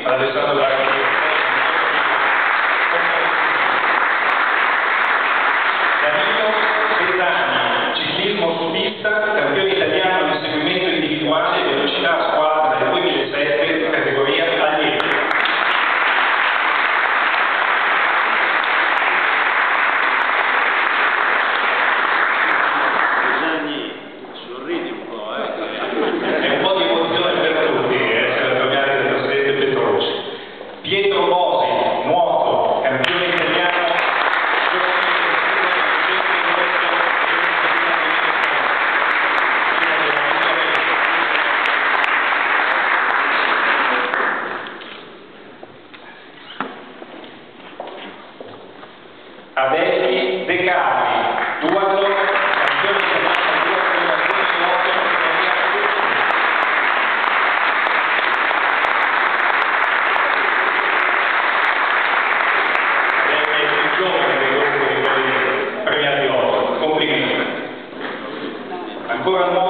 Alessandro Draghi. Danilo Bettani, ciclismo su pista, campione italiano di seguimento individuale e velocità a squadra nel 2007, categoria allievi. Sorridi un po', È un po' di emozione per tutti, se la troviate del presidente Petroci. Pietro Bosi, nuoto, campione italiano. Adelli De Carli, duathlon, campione italiano di duathlon nel 2008. È il più giovane dei gruppi di quelli premiati oggi. Complimenti. Ancora nuovo.